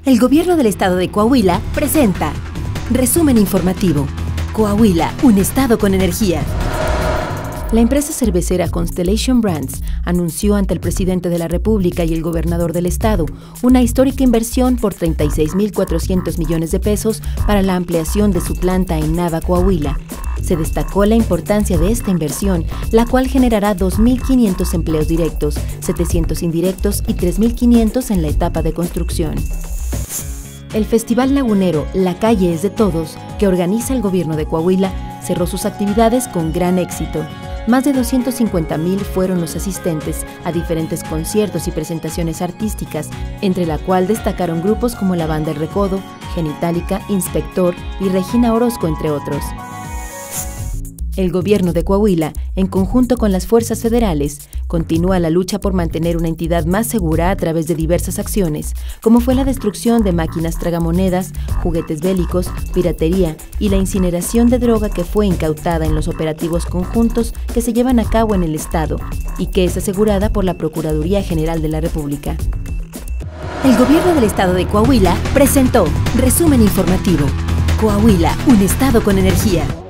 El Gobierno del Estado de Coahuila presenta Resumen informativo. Coahuila, un estado con energía. La empresa cervecera Constellation Brands anunció ante el presidente de la República y el gobernador del estado una histórica inversión por 36.400 millones de pesos para la ampliación de su planta en Nava, Coahuila. Se destacó la importancia de esta inversión, la cual generará 2.500 empleos directos, 700 indirectos y 3.500 en la etapa de construcción. El Festival Lagunero La Calle es de Todos, que organiza el gobierno de Coahuila, cerró sus actividades con gran éxito. Más de 250,000 fueron los asistentes a diferentes conciertos y presentaciones artísticas, entre la cual destacaron grupos como la Banda El Recodo, Genitalica, Inspector y Regina Orozco, entre otros. El gobierno de Coahuila, en conjunto con las fuerzas federales, continúa la lucha por mantener una entidad más segura a través de diversas acciones, como fue la destrucción de máquinas tragamonedas, juguetes bélicos, piratería y la incineración de droga que fue incautada en los operativos conjuntos que se llevan a cabo en el estado y que es asegurada por la Procuraduría General de la República. El gobierno del estado de Coahuila presentó Resumen informativo. Coahuila, un estado con energía.